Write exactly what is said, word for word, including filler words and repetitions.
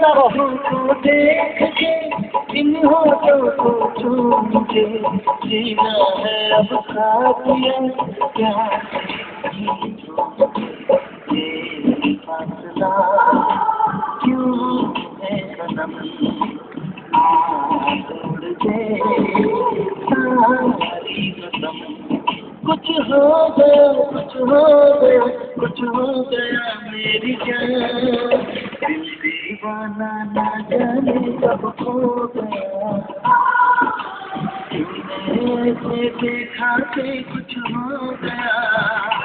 को देख के इन होठों को चूम के जीना है अब साथिया क्या ये फासला क्यों है सनम तोड़ दे सारी कसम कुछ हो गया कुछ हो गया कुछ हो गया मेरी जान दिल दीवाना ना जाने कब खो गया तूने ऐसे देखा कि कुछ हो गया